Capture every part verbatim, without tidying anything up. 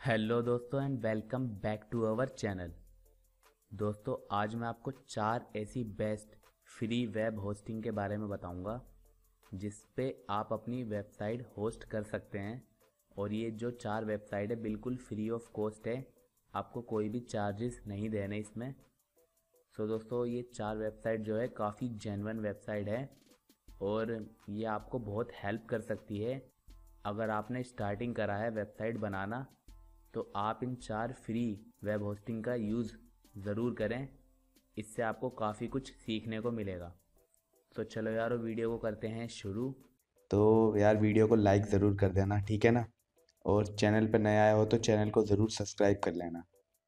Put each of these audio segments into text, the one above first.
Hello दोस्तों and welcome back to our channel. दोस्तों आज मैं आपको चार ऐसी बेस्ट फ्री वेब होस्टिंग के बारे में बताऊंगा जिस पे आप अपनी वेबसाइट होस्ट कर सकते हैं। और ये जो चार वेबसाइट है बिल्कुल फ्री ऑफ कॉस्ट है, आपको कोई भी चार्जेस नहीं देने इसमें। सो दोस्तों ये चार वेबसाइट जो है काफ़ी जेन्युइन वेबसाइट है और ये आपको बहुत हेल्प कर सकती है। अगर आपने स्टार्टिंग करा है वेबसाइट बनाना तो आप इन चार फ्री वेब होस्टिंग का यूज़ ज़रूर करें, इससे आपको काफ़ी कुछ सीखने को मिलेगा। तो चलो यार वीडियो को करते हैं शुरू। तो यार वीडियो को लाइक ज़रूर कर देना, ठीक है ना। और चैनल पर नया आया हो तो चैनल को ज़रूर सब्सक्राइब कर लेना।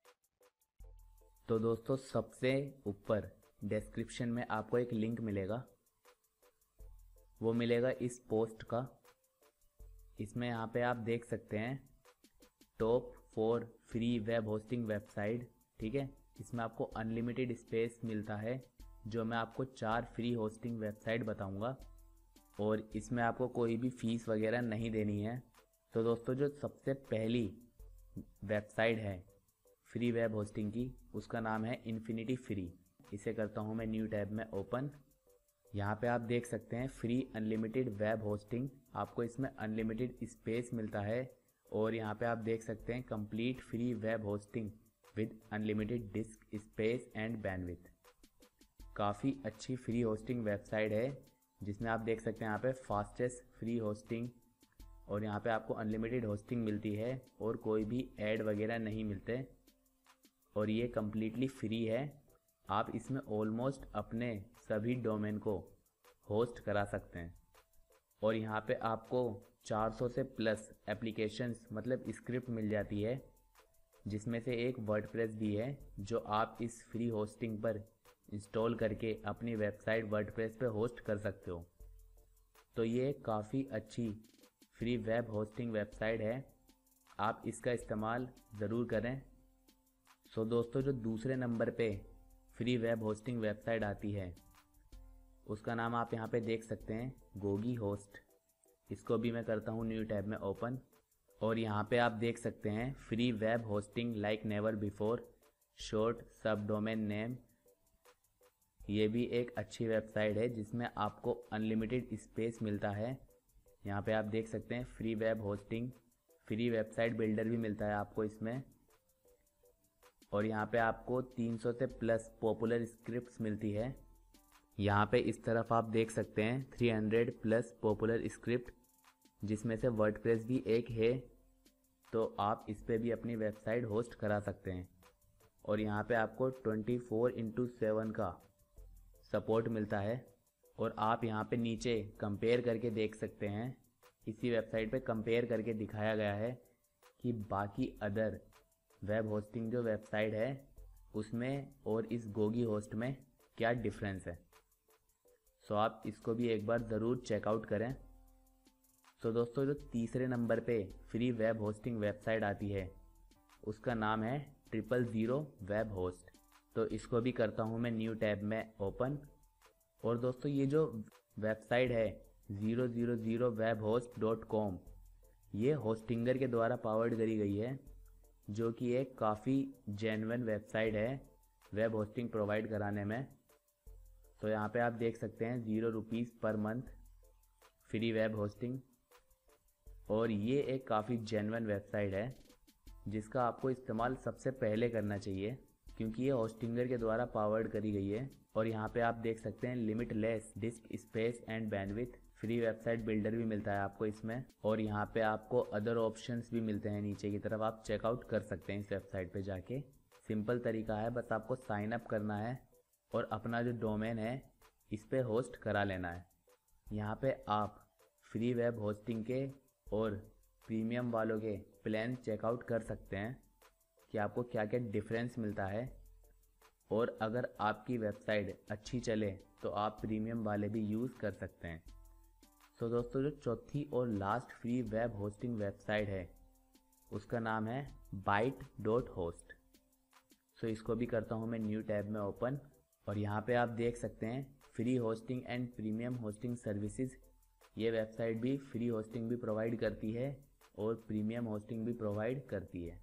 तो दोस्तों सबसे ऊपर डिस्क्रिप्शन में आपको एक लिंक मिलेगा, वो मिलेगा इस पोस्ट का। इसमें यहाँ पे आप देख सकते हैं top four free web hosting website, ठीक है। इसमें आपको अनलिमिटेड स्पेस मिलता है, जो मैं आपको चार फ्री होस्टिंग वेबसाइट बताऊंगा और इसमें आपको कोई भी फीस वगैरह नहीं देनी है। तो दोस्तों जो सबसे पहली वेबसाइट है फ्री वेब होस्टिंग की, उसका नाम है इन्फिनिटी फ्री। इसे करता हूँ मैं न्यू टैब में ओपन। यहाँ पे आप देख सकते हैं फ्री अनलिमिटेड वेब होस्टिंग, आपको इसमें अनलिमिटेड स्पेस मिलता है। और यहाँ पे आप देख सकते हैं complete free web hosting with unlimited disk space and bandwidth. काफ़ी अच्छी फ्री होस्टिंग वेबसाइट है जिसमें आप देख सकते हैं यहाँ पे फास्टेस्ट फ्री होस्टिंग, और यहाँ पे आपको अनलिमिटेड होस्टिंग मिलती है और कोई भी ऐड वगैरह नहीं मिलते और ये कम्प्लीटली फ्री है। आप इसमें ऑलमोस्ट अपने सभी डोमेन को होस्ट करा सकते हैं। और यहाँ पे आपको चार सौ से प्लस एप्लीकेशंस मतलब स्क्रिप्ट मिल जाती है, जिसमें से एक वर्डप्रेस भी है जो आप इस फ्री होस्टिंग पर इंस्टॉल करके अपनी वेबसाइट वर्डप्रेस पे होस्ट कर सकते हो। तो ये काफ़ी अच्छी फ्री वेब होस्टिंग वेबसाइट है, आप इसका इस्तेमाल ज़रूर करें। सो दोस्तों जो दूसरे नंबर पे फ्री वेब होस्टिंग वेबसाइट आती है उसका नाम आप यहाँ पे देख सकते हैं गोगी होस्ट। इसको भी मैं करता हूँ न्यू टैब में ओपन और यहाँ पे आप देख सकते हैं free web hosting like never before short sub domain name. ये भी एक अच्छी वेबसाइट है जिसमें आपको अनलिमिटेड स्पेस मिलता है। यहाँ पे आप देख सकते हैं free web hosting, free website builder भी मिलता है आपको इसमें। और यहाँ पे आपको तीन सौ से प्लस पॉपुलर स्क्रिप्ट्स मिलती है। यहाँ पे इस तरफ आप देख सकते हैं तीन सौ प्लस पॉपुलर स्क्रिप्ट, जिसमें से वर्डप्रेस भी एक है, तो आप इस पे भी अपनी वेबसाइट होस्ट करा सकते हैं। और यहाँ पे आपको चौबीस इंटू सेवन का सपोर्ट मिलता है। और आप यहाँ पे नीचे कंपेयर करके देख सकते हैं, इसी वेबसाइट पे कंपेयर करके दिखाया गया है कि बाकी अदर वेब होस्टिंग जो वेबसाइट है उसमें और इस गोगी होस्ट में क्या डिफरेंस है। सो आप इसको भी एक बार ज़रूर चेकआउट करें। सो दोस्तों जो तीसरे नंबर पे फ्री वेब होस्टिंग वेबसाइट आती है उसका नाम है ट्रिपल ज़ीरो वेब होस्ट। तो इसको भी करता हूँ मैं न्यू टैब में ओपन। और दोस्तों ये जो वेबसाइट है zero zero zero web host dot com, ये होस्टिंगर के द्वारा पावर्ड करी गई है, जो कि एक काफ़ी जेन्युइन वेबसाइट है वेब होस्टिंग प्रोवाइड कराने में। तो यहाँ पे आप देख सकते हैं zero rupees per month free web hosting. और ये एक काफ़ी जेन्युइन वेबसाइट है जिसका आपको इस्तेमाल सबसे पहले करना चाहिए, क्योंकि ये होस्टिंगर के द्वारा पावर्ड करी गई है। और यहाँ पे आप देख सकते हैं limitless disk space and bandwidth, free website builder भी मिलता है आपको इसमें। और यहाँ पे आपको अदर ऑप्शंस भी मिलते हैं नीचे की तरफ, आप चेकआउट कर सकते हैं इस वेबसाइट पे जाके। सिंपल तरीका है, बस आपको साइन अप करना है और अपना जो डोमेन है इस पे होस्ट करा लेना है। यहाँ पे आप फ्री वेब होस्टिंग के और प्रीमियम वालों के प्लान चेकआउट कर सकते हैं कि आपको क्या क्या डिफरेंस मिलता है। और अगर आपकी वेबसाइट अच्छी चले तो आप प्रीमियम वाले भी यूज़ कर सकते हैं। सो so दोस्तों जो चौथी और last free web hosting website है उसका नाम है बाइट डॉट होस्ट। सो इसको भी करता हूँ मैं न्यू टैब में ओपन। और यहाँ पे आप देख सकते हैं free hosting and premium hosting services. ये वेबसाइट भी फ्री होस्टिंग भी प्रोवाइड करती है और प्रीमियम होस्टिंग भी प्रोवाइड करती है।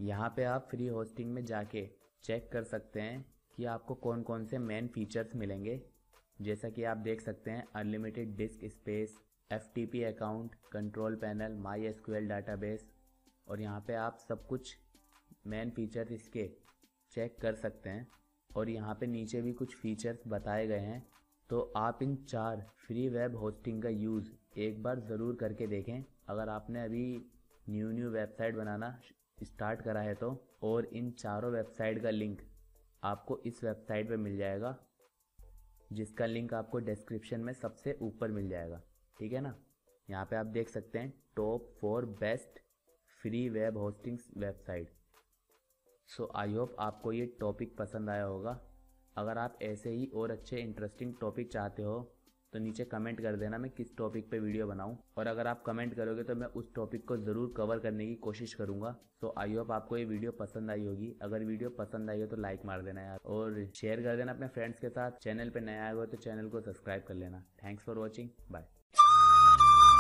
यहाँ पे आप फ्री होस्टिंग में जाके चेक कर सकते हैं कि आपको कौन कौन से मेन फीचर्स मिलेंगे। जैसा कि आप देख सकते हैं unlimited disk space, F T P account, control panel, My S Q L database, और यहाँ पे आप सब कुछ मेन फीचर्स इसके चेक कर सकते हैं। और यहाँ पे नीचे भी कुछ फीचर्स बताए गए हैं, तो आप इन चार फ्री वेब होस्टिंग का यूज़ एक बार ज़रूर करके देखें अगर आपने अभी न्यू न्यू वेबसाइट बनाना स्टार्ट करा है तो। और इन चारों वेबसाइट का लिंक आपको इस वेबसाइट पे मिल जाएगा, जिसका लिंक आपको डिस्क्रिप्शन में सबसे ऊपर मिल जाएगा, ठीक है ना। यहाँ पे आप देख सकते हैं top four best free web hosting website. So I hope आपको ये टॉपिक पसंद आया होगा। अगर आप ऐसे ही और अच्छे इंटरेस्टिंग टॉपिक चाहते हो तो नीचे कमेंट कर देना मैं किस टॉपिक पे वीडियो बनाऊं, और अगर आप कमेंट करोगे तो मैं उस टॉपिक को ज़रूर कवर करने की कोशिश करूंगा। तो आई होप आपको ये वीडियो पसंद आई होगी। अगर वीडियो पसंद आई हो तो लाइक मार देना यार, और शेयर कर देना अपने फ्रेंड्स के साथ। चैनल पे नया आए हो तो चैनल को सब्सक्राइब कर लेना। Thanks for watching, bye.